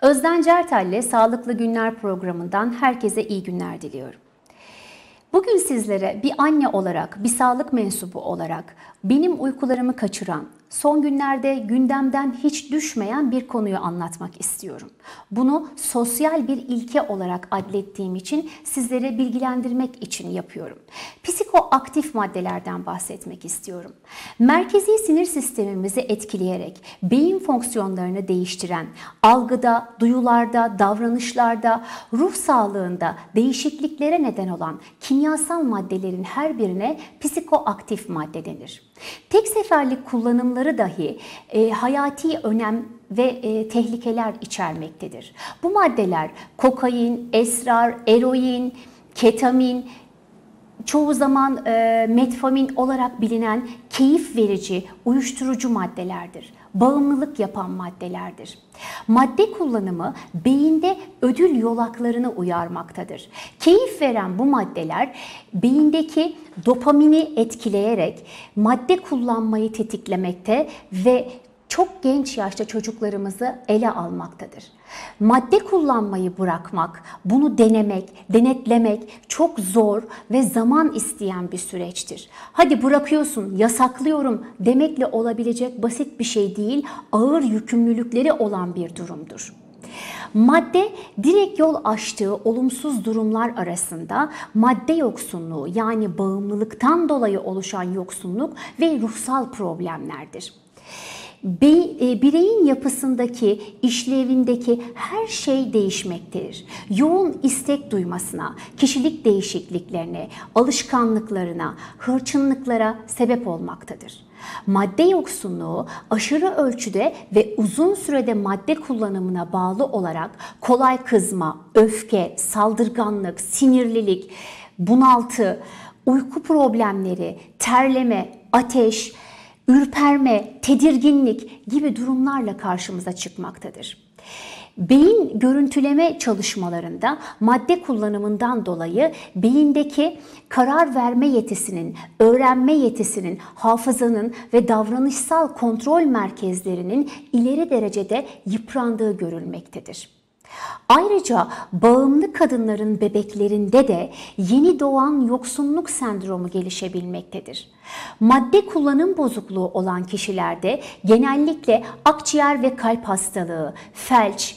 Özden Certel'le Sağlıklı Günler programından herkese iyi günler diliyorum. Bugün sizlere bir anne olarak, bir sağlık mensubu olarak benim uykularımı kaçıran, son günlerde gündemden hiç düşmeyen bir konuyu anlatmak istiyorum. Bunu sosyal bir ilke olarak adlettiğim için sizlere bilgilendirmek için yapıyorum. Psikoaktif maddelerden bahsetmek istiyorum. Merkezi sinir sistemimizi etkileyerek beyin fonksiyonlarını değiştiren, algıda, duyularda, davranışlarda, ruh sağlığında değişikliklere neden olan kimyasal maddelerin her birine psikoaktif madde denir. Tek seferlik kullanımları dahi hayati önem ve tehlikeler içermektedir. Bu maddeler kokain, esrar, eroin, ketamin, çoğu zaman metfamin olarak bilinen keyif verici, uyuşturucu maddelerdir. Bağımlılık yapan maddelerdir. Madde kullanımı beyinde ödül yolaklarını uyarmaktadır. Keyif veren bu maddeler beyindeki dopamini etkileyerek madde kullanmayı tetiklemekte ve çok genç yaşta çocuklarımızı ele almaktadır. Madde kullanmayı bırakmak, bunu denemek, denetlemek çok zor ve zaman isteyen bir süreçtir. Hadi bırakıyorsun, yasaklıyorum demekle olabilecek basit bir şey değil, ağır yükümlülükleri olan bir durumdur. Madde direkt yol açtığı olumsuz durumlar arasında madde yoksunluğu yani bağımlılıktan dolayı oluşan yoksunluk ve ruhsal problemlerdir. Bireyin yapısındaki, işlevindeki her şey değişmektedir. Yoğun istek duymasına, kişilik değişikliklerine, alışkanlıklarına, hırçınlıklara sebep olmaktadır. Madde yoksunluğu aşırı ölçüde ve uzun sürede madde kullanımına bağlı olarak kolay kızma, öfke, saldırganlık, sinirlilik, bunaltı, uyku problemleri, terleme, ateş, ürperme, tedirginlik gibi durumlarla karşımıza çıkmaktadır. Beyin görüntüleme çalışmalarında madde kullanımından dolayı beyindeki karar verme yetisinin, öğrenme yetisinin, hafızanın ve davranışsal kontrol merkezlerinin ileri derecede yıprandığı görülmektedir. Ayrıca bağımlı kadınların bebeklerinde de yeni doğan yoksunluk sendromu gelişebilmektedir. Madde kullanım bozukluğu olan kişilerde genellikle akciğer ve kalp hastalığı, felç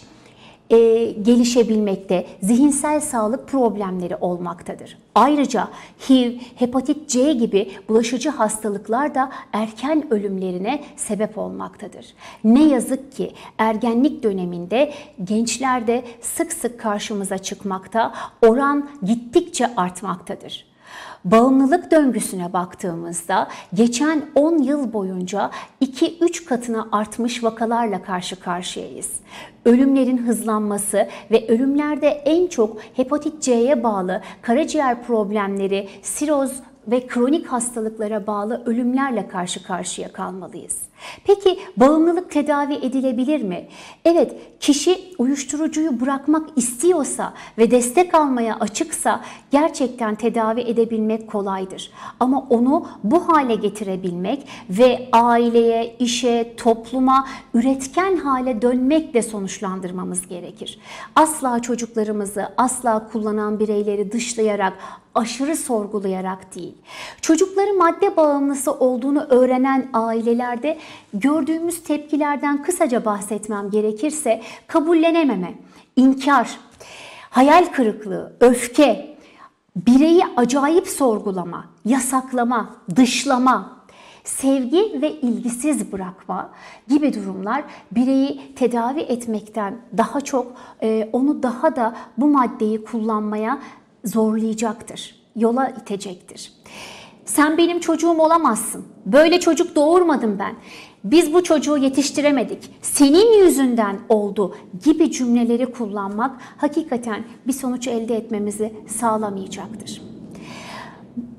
gelişebilmekte, zihinsel sağlık problemleri olmaktadır. Ayrıca HIV, hepatit C gibi bulaşıcı hastalıklar da erken ölümlerine sebep olmaktadır. Ne yazık ki ergenlik döneminde gençlerde sık sık karşımıza çıkmakta, oran gittikçe artmaktadır. Bağımlılık döngüsüne baktığımızda geçen 10 yıl boyunca 2-3 katına artmış vakalarla karşı karşıyayız. Ölümlerin hızlanması ve ölümlerde en çok hepatit C'ye bağlı karaciğer problemleri, siroz ve kronik hastalıklara bağlı ölümlerle karşı karşıya kalmalıyız. Peki bağımlılık tedavi edilebilir mi? Evet, kişi uyuşturucuyu bırakmak istiyorsa ve destek almaya açıksa gerçekten tedavi edebilmek kolaydır. Ama onu bu hale getirebilmek ve aileye, işe, topluma üretken hale dönmekle sonuçlandırmamız gerekir. Asla çocuklarımızı, asla kullanan bireyleri dışlayarak, aşırı sorgulayarak değil. Çocukları madde bağımlısı olduğunu öğrenen ailelerde gördüğümüz tepkilerden kısaca bahsetmem gerekirse kabullenememe, inkar, hayal kırıklığı, öfke, bireyi acayip sorgulama, yasaklama, dışlama, sevgi ve ilgisiz bırakma gibi durumlar bireyi tedavi etmekten daha çok onu daha da bu maddeyi kullanmaya zorlayacaktır, yola itecektir. Sen benim çocuğum olamazsın, böyle çocuk doğurmadım ben, biz bu çocuğu yetiştiremedik, senin yüzünden oldu gibi cümleleri kullanmak hakikaten bir sonuç elde etmemizi sağlamayacaktır.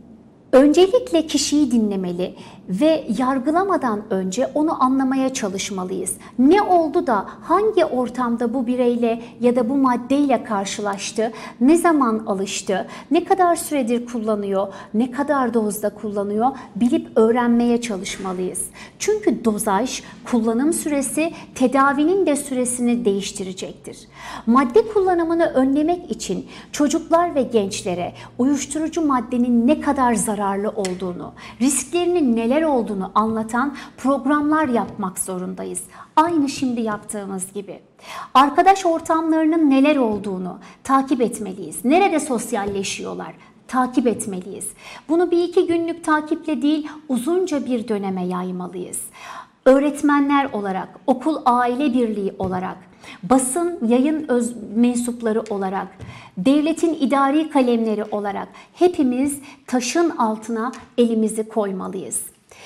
Öncelikle kişiyi dinlemeli ve yargılamadan önce onu anlamaya çalışmalıyız. Ne oldu da hangi ortamda bu bireyle ya da bu maddeyle karşılaştı, ne zaman alıştı, ne kadar süredir kullanıyor, ne kadar dozda kullanıyor bilip öğrenmeye çalışmalıyız. Çünkü dozaj, kullanım süresi tedavinin de süresini değiştirecektir. Madde kullanımını önlemek için çocuklar ve gençlere uyuşturucu maddenin ne kadar zararlı olduğunu, risklerinin neler olduğunu anlatan programlar yapmak zorundayız. Aynı şimdi yaptığımız gibi. Arkadaş ortamlarının neler olduğunu takip etmeliyiz. Nerede sosyalleşiyorlar? Takip etmeliyiz. Bunu bir iki günlük takiple değil, uzunca bir döneme yaymalıyız. Öğretmenler olarak, okul aile birliği olarak, basın yayın mensupları olarak, devletin idari kalemleri olarak hepimiz taşın altına elimizi koymalıyız.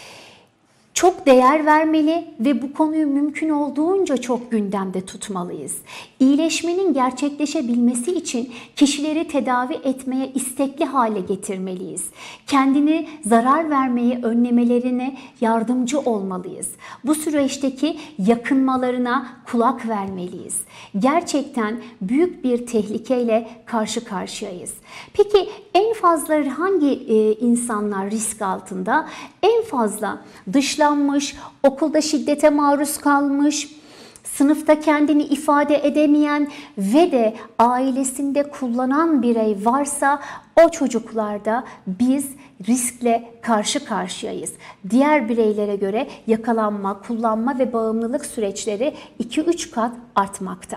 Çok değer vermeli ve bu konuyu mümkün olduğunca çok gündemde tutmalıyız. İyileşmenin gerçekleşebilmesi için kişileri tedavi etmeye istekli hale getirmeliyiz. Kendini zarar vermeyi önlemelerine yardımcı olmalıyız. Bu süreçteki yakınmalarına kulak vermeliyiz. Gerçekten büyük bir tehlikeyle karşı karşıyayız. Peki en fazla hangi insanlar risk altında? En fazla dışlanmış, okulda şiddete maruz kalmış, sınıfta kendini ifade edemeyen ve de ailesinde kullanan birey varsa o çocuklarda biz riskle karşı karşıyayız. Diğer bireylere göre yakalanma, kullanma ve bağımlılık süreçleri 2-3 kat artmakta.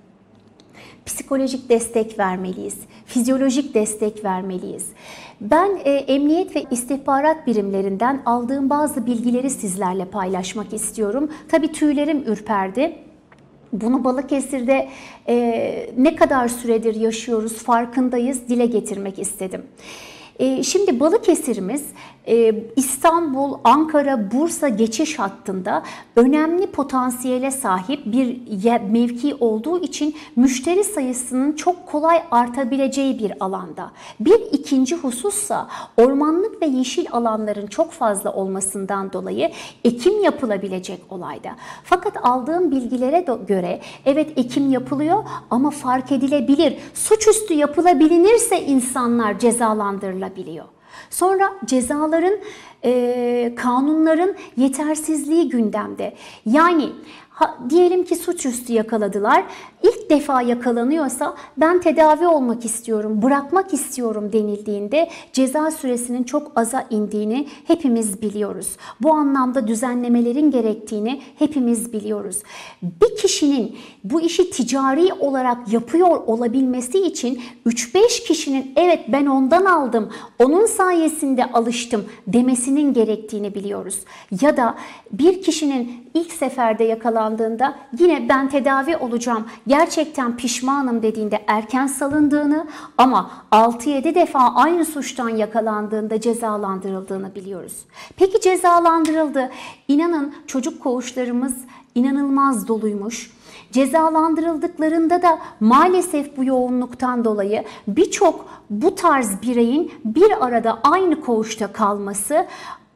Psikolojik destek vermeliyiz, fizyolojik destek vermeliyiz. Ben emniyet ve istihbarat birimlerinden aldığım bazı bilgileri sizlerle paylaşmak istiyorum. Tabii tüylerim ürperdi. Bunu Balıkesir'de ne kadar süredir yaşıyoruz, farkındayız, dile getirmek istedim. Şimdi Balıkesir'imiz İstanbul, Ankara, Bursa geçiş hattında önemli potansiyele sahip bir mevki olduğu için müşteri sayısının çok kolay artabileceği bir alanda. Bir ikinci husussa ormanlık ve yeşil alanların çok fazla olmasından dolayı ekim yapılabilecek olayda. Fakat aldığım bilgilere göre evet ekim yapılıyor ama fark edilebilir. Suçüstü yapılabilinse insanlar cezalandırılabiliyor. Sonra cezaların, kanunların yetersizliği gündemde. Yani diyelim ki suçüstü yakaladılar. İlk defa yakalanıyorsa ben tedavi olmak istiyorum, bırakmak istiyorum denildiğinde ceza süresinin çok aza indiğini hepimiz biliyoruz. Bu anlamda düzenlemelerin gerektiğini hepimiz biliyoruz. Bir kişinin bu işi ticari olarak yapıyor olabilmesi için 3-5 kişinin evet ben ondan aldım, onun sayesinde alıştım demesinin gerektiğini biliyoruz. Ya da bir kişinin ilk seferde yakalandığında yine ben tedavi olacağım, gerçekten pişmanım dediğinde erken salındığını ama 6-7 defa aynı suçtan yakalandığında cezalandırıldığını biliyoruz. Peki cezalandırıldı. İnanın çocuk koğuşlarımız inanılmaz doluymuş. Cezalandırıldıklarında da maalesef bu yoğunluktan dolayı birçok bu tarz bireyin bir arada aynı koğuşta kalması,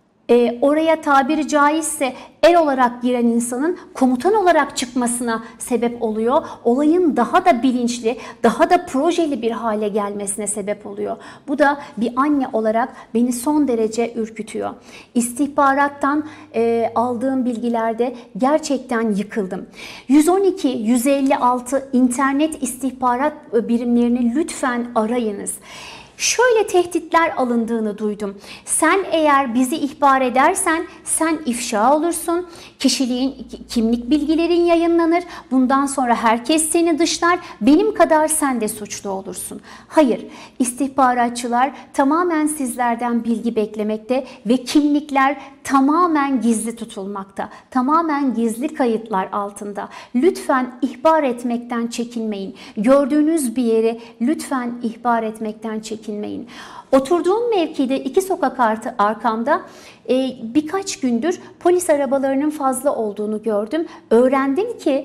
oraya tabiri caizse er olarak giren insanın komutan olarak çıkmasına sebep oluyor. Olayın daha da bilinçli, daha da projeli bir hale gelmesine sebep oluyor. Bu da bir anne olarak beni son derece ürkütüyor. İstihbarattan aldığım bilgilerde gerçekten yıkıldım. 112, 156 internet istihbarat birimlerini lütfen arayınız. Şöyle tehditler alındığını duydum. Sen eğer bizi ihbar edersen sen ifşa olursun. Kişiliğin, kimlik bilgilerin yayınlanır. Bundan sonra herkes seni dışlar. Benim kadar sen de suçlu olursun. Hayır, istihbaratçılar tamamen sizlerden bilgi beklemekte ve kimlikler tamamen gizli tutulmakta. Tamamen gizli kayıtlar altında. Lütfen ihbar etmekten çekinmeyin. Gördüğünüz bir yeri lütfen ihbar etmekten çekinmeyin. Oturduğum mevkide 2 sokak arkamda birkaç gündür polis arabalarının fazla olduğunu gördüm. Öğrendim ki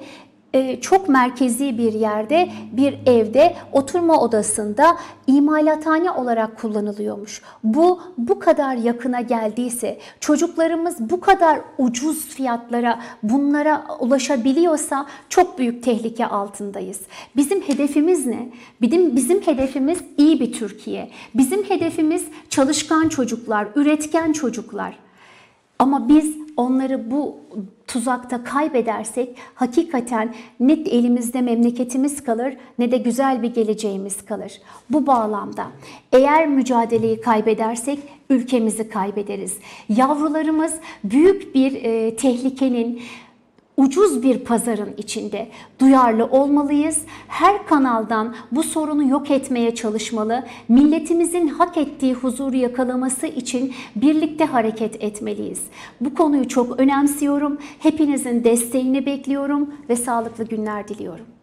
çok merkezi bir yerde, bir evde, oturma odasında imalathane olarak kullanılıyormuş. Bu kadar yakına geldiyse, çocuklarımız bu kadar ucuz fiyatlara, bunlara ulaşabiliyorsa çok büyük tehlike altındayız. Bizim hedefimiz ne? Bizim hedefimiz iyi bir Türkiye. Bizim hedefimiz çalışkan çocuklar, üretken çocuklar. Ama biz onları bu tuzakta kaybedersek hakikaten ne elimizde memleketimiz kalır ne de güzel bir geleceğimiz kalır. Bu bağlamda eğer mücadeleyi kaybedersek ülkemizi kaybederiz. Yavrularımız büyük bir tehlikenin, ucuz bir pazarın içinde. Duyarlı olmalıyız. Her kanaldan bu sorunu yok etmeye çalışmalı. Milletimizin hak ettiği huzuru yakalaması için birlikte hareket etmeliyiz. Bu konuyu çok önemsiyorum. Hepinizin desteğini bekliyorum ve sağlıklı günler diliyorum.